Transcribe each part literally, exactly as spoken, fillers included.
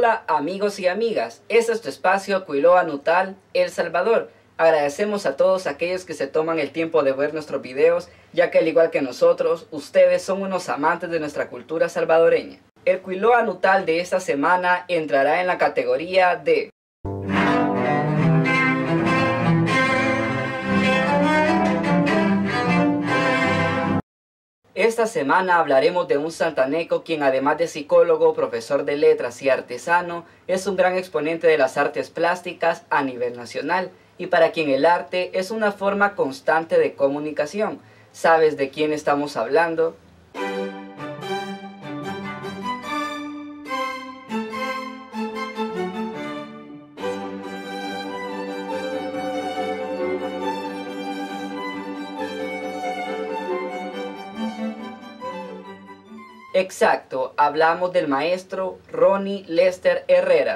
Hola amigos y amigas, este es tu espacio Quiloa Nutal, El Salvador. Agradecemos a todos aquellos que se toman el tiempo de ver nuestros videos, ya que al igual que nosotros, ustedes son unos amantes de nuestra cultura salvadoreña. El Quiloa Nutal de esta semana entrará en la categoría de Esta semana hablaremos de un santaneco quien, además de psicólogo, profesor de letras y artesano, es un gran exponente de las artes plásticas a nivel nacional y para quien el arte es una forma constante de comunicación. ¿Sabes de quién estamos hablando? Exacto, hablamos del maestro Ronnie Lester Herrera.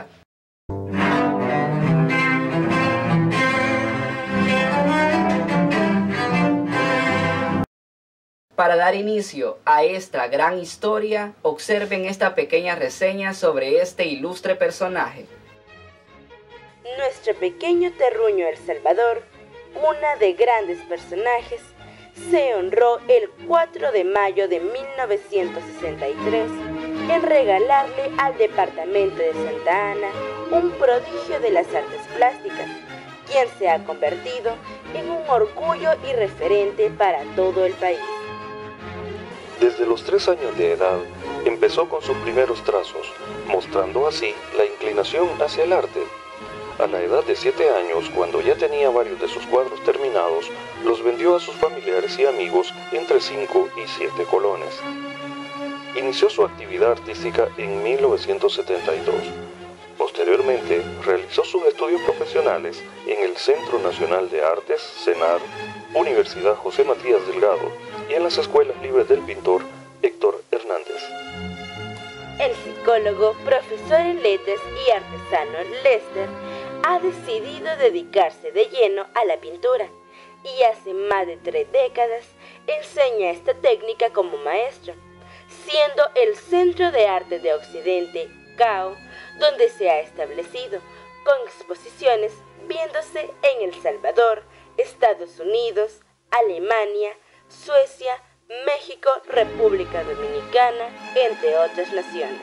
Para dar inicio a esta gran historia, observen esta pequeña reseña sobre este ilustre personaje. Nuestro pequeño terruño El Salvador, una de grandes personajes, se honró el cuatro de mayo de mil novecientos sesenta y tres en regalarle al departamento de Santa Ana un prodigio de las artes plásticas, quien se ha convertido en un orgullo y referente para todo el país. Desde los tres años de edad empezó con sus primeros trazos, mostrando así la inclinación hacia el arte. A la edad de siete años, cuando ya tenía varios de sus cuadros terminados, los vendió a sus familiares y amigos entre cinco y siete colones. Inició su actividad artística en mil novecientos setenta y dos. Posteriormente, realizó sus estudios profesionales en el Centro Nacional de Artes, CENAR, Universidad José Matías Delgado y en las Escuelas Libres del pintor Héctor Hernández. El psicólogo, profesor en letras y artesano Lester ha decidido dedicarse de lleno a la pintura y hace más de tres décadas enseña esta técnica como maestro, siendo el Centro de Arte de Occidente, C A O, donde se ha establecido, con exposiciones viéndose en El Salvador, Estados Unidos, Alemania, Suecia, México, República Dominicana, entre otras naciones.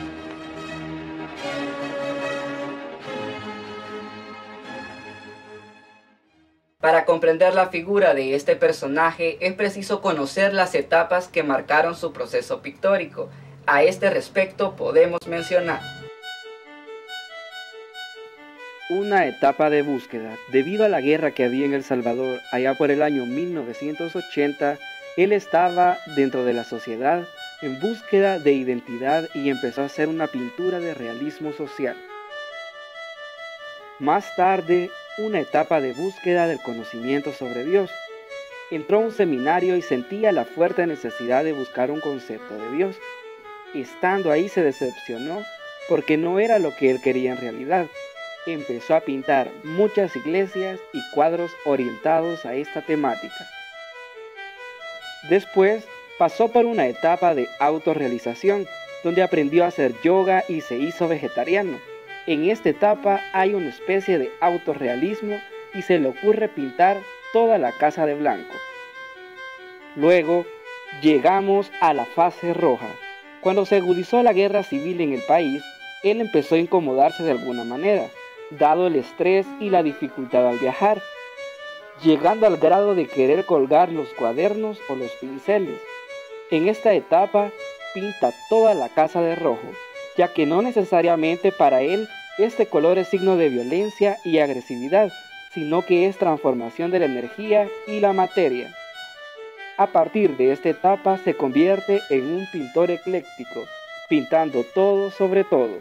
Para comprender la figura de este personaje es preciso conocer las etapas que marcaron su proceso pictórico. A este respecto podemos mencionar una etapa de búsqueda. Debido a la guerra que había en El Salvador allá por el año mil novecientos ochenta, él estaba dentro de la sociedad en búsqueda de identidad y empezó a hacer una pintura de realismo social. Más tarde, una etapa de búsqueda del conocimiento sobre Dios. Entró a un seminario y sentía la fuerte necesidad de buscar un concepto de Dios. Estando ahí se decepcionó porque no era lo que él quería en realidad. Empezó a pintar muchas iglesias y cuadros orientados a esta temática. Después pasó por una etapa de autorrealización, donde aprendió a hacer yoga y se hizo vegetariano. En esta etapa hay una especie de autorrealismo y se le ocurre pintar toda la casa de blanco. Luego llegamos a la fase roja. Cuando se agudizó la guerra civil en el país, él empezó a incomodarse de alguna manera, dado el estrés y la dificultad al viajar, llegando al grado de querer colgar los cuadernos o los pinceles. En esta etapa pinta toda la casa de rojo, ya que no necesariamente para él este color es signo de violencia y agresividad, sino que es transformación de la energía y la materia. A partir de esta etapa se convierte en un pintor ecléctico, pintando todo sobre todo.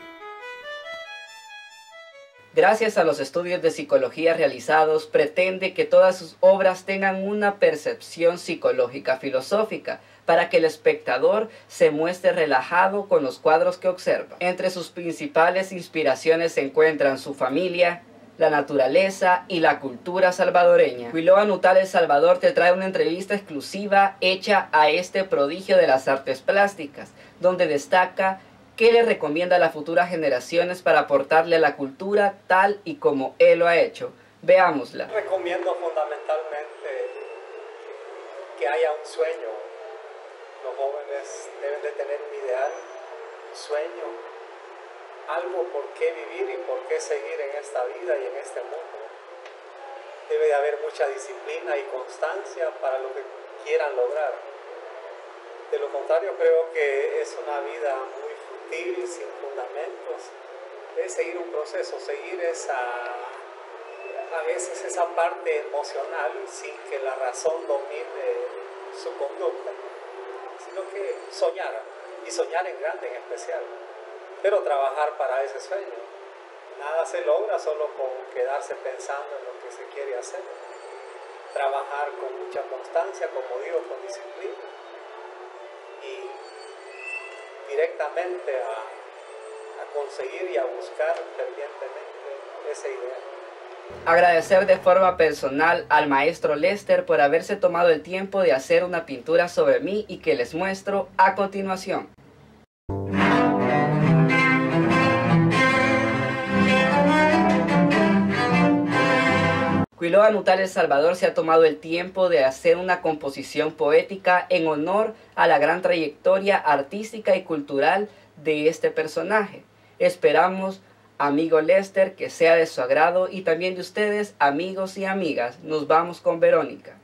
Gracias a los estudios de psicología realizados, pretende que todas sus obras tengan una percepción psicológica filosófica, para que el espectador se muestre relajado con los cuadros que observa. Entre sus principales inspiraciones se encuentran su familia, la naturaleza y la cultura salvadoreña. Quiloa Nutal El Salvador te trae una entrevista exclusiva hecha a este prodigio de las artes plásticas, donde destaca ¿Qué le recomienda a las futuras generaciones para aportarle a la cultura tal y como él lo ha hecho? Veámosla. Recomiendo fundamentalmente que haya un sueño. Los jóvenes deben de tener un ideal, un sueño, algo por qué vivir y por qué seguir en esta vida y en este mundo. Debe de haber mucha disciplina y constancia para lo que quieran lograr. De lo contrario, creo que es una vida muy fútil, sin fundamentos. Es seguir un proceso, seguir esa, a veces esa parte emocional sin que la razón domine su conducta, sino que soñar, y soñar en grande en especial, pero trabajar para ese sueño. Nada se logra solo con quedarse pensando en lo que se quiere hacer. Trabajar con mucha constancia, como digo, con disciplina, y directamente a, a conseguir y a buscar fervientemente ese ideal. Agradecer de forma personal al maestro Lester por haberse tomado el tiempo de hacer una pintura sobre mí y que les muestro a continuación. Quiloa Nuttall El Salvador se ha tomado el tiempo de hacer una composición poética en honor a la gran trayectoria artística y cultural de este personaje. Esperamos, amigo Lester, que sea de su agrado y también de ustedes, amigos y amigas. Nos vamos con Verónica.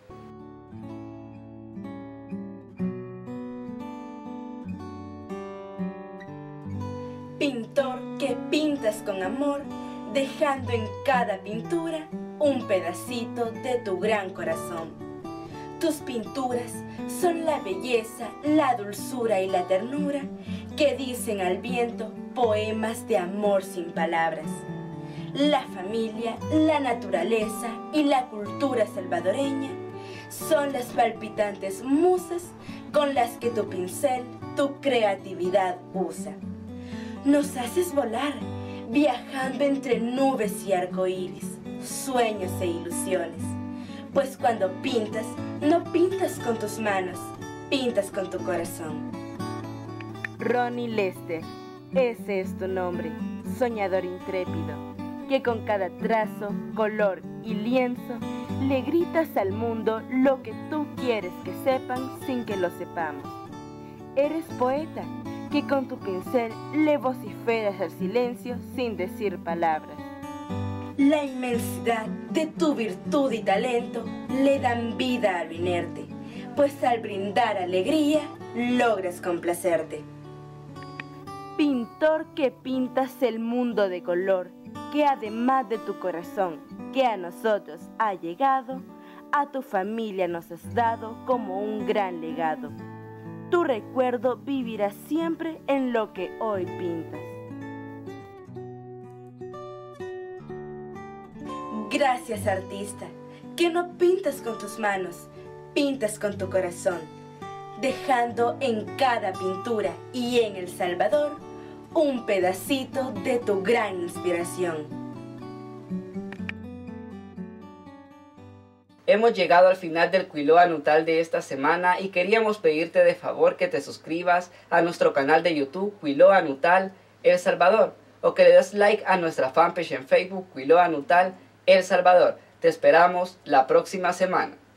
Pintor que pintas con amor, dejando en cada pintura un pedacito de tu gran corazón. Tus pinturas son la belleza, la dulzura y la ternura que dicen al viento poemas de amor sin palabras. La familia, la naturaleza y la cultura salvadoreña son las palpitantes musas con las que tu pincel, tu creatividad usa. Nos haces volar, viajando entre nubes y arcoíris, sueños e ilusiones. Pues cuando pintas, no pintas con tus manos, pintas con tu corazón. Ronnie Lester, ese es tu nombre, soñador intrépido, que con cada trazo, color y lienzo, le gritas al mundo lo que tú quieres que sepan sin que lo sepamos. Eres poeta, que con tu pincel le vociferas al silencio sin decir palabras. La inmensidad de tu virtud y talento le dan vida a lo inerte, pues al brindar alegría logras complacerte. Pintor que pintas el mundo de color, que además de tu corazón, que a nosotros ha llegado, a tu familia nos has dado como un gran legado. Tu recuerdo vivirá siempre en lo que hoy pintas. Gracias, artista, que no pintas con tus manos, pintas con tu corazón, dejando en cada pintura y en El Salvador un pedacito de tu gran inspiración. Hemos llegado al final del Quiloa Nuttall de esta semana y queríamos pedirte de favor que te suscribas a nuestro canal de YouTube Quiloa Nuttall El Salvador o que le des like a nuestra fanpage en Facebook Quiloa Nuttall El Salvador. Te esperamos la próxima semana.